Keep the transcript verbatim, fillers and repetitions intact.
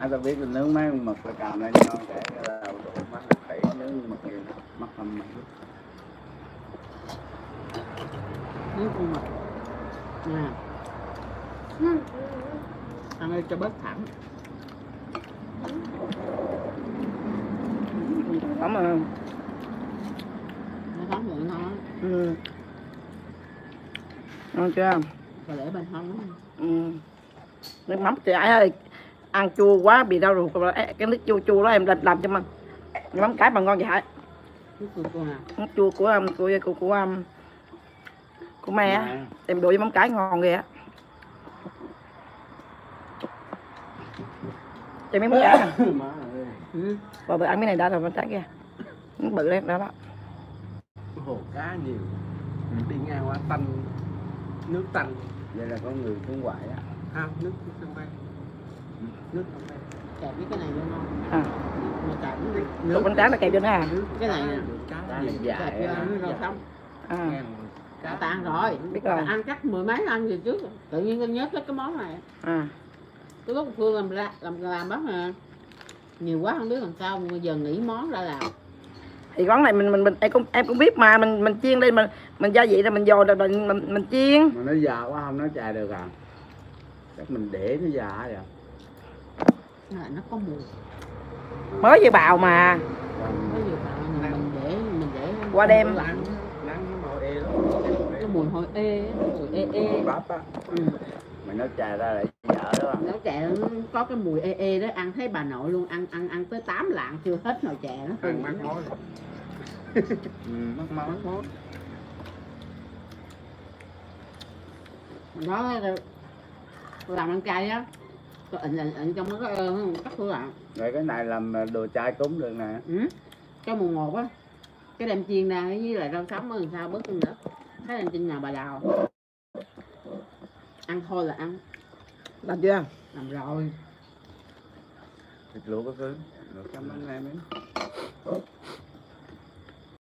tao biết là nướng mấy con mực là cầm lên ngon để là đủ mắt phải nướng mực gì mắt không mực nướng con mực nha, ăn đây cho bớt thẳng Không mà nó thấm vậy thôi. ừ. Ngon chưa? Rồi để bên hông Ừ. Nước mắm thì ai ơi ăn chua quá bị đau ruột, cái nước chua chua đó em làm làm cho mình nước mắm cái mà ngon vậy. nước chua chua nào, Nước chua của um, của của của um, của mẹ á, em đổ với mắm cái ngon ghê á. Cho miếng mắm cái nè. ừ. Bà bữa ăn cái này đã rồi mắm cái kia. Miếng bự đấy đó đó. Hồ cá nhiều, đi ngang qua tanh, nước tanh. vậy là có người xuống ngoại á. Không, nước trong đây, nước trong đây. Kẹp với cái này vô ngon. À. Mà kẹp với Nước bánh tráng là kẹp vô nữa à? cái này nè, Cá Gì gì dài kẹp vô nó rau sống. À. Cả ta ăn rồi, Biết rồi. ăn chắc mười mấy ăn gì trước, tự nhiên con nhớ tới cái món này. À. Cái lúc Phương làm ra làm làm bắp nè, nhiều quá không biết làm sao, bây giờ nghĩ món ra làm. Thì quán này mình mình mình em cũng em cũng biết mà mình mình chiên đi mình mình gia vị rồi mình dồi rồi mình mình, mình chiên. Mà nó già quá không nó chài được à? Chắc mình để nó già vậy. Nó nó có mùi. Mới vừa bào mà. Có nhiều bạn mình, mình để mình để Qua đêm. Nắng, nắng nó màu ê lắm. Cái mùi hôi ê, mùi ê ê. Bắp á. Ừ. Mà nó chài ra lại dở đó. Nó chè nó có cái mùi ê ê đó, ăn thấy bà nội luôn, ăn ăn ăn tới tám lạng chưa hết nồi chè nó. Ăn mắc mối. Ừ, mắc máu. Mắc mối. Nó làm ăn chay á, tôi ịnh ịnh ịnh trong cái cắt cửa bạn. Rồi cái này làm đồ chai cúng được nè. Ừ. Cái mùng một á, cái đem chiên ra với lại rau sống làm sao bớt nữa. Thấy đem trên nhà bà Đào. Ăn thôi là ăn. Làm chưa? Làm rồi. Thịt luộc có cứ. Luộc chấm bánh nem ấy.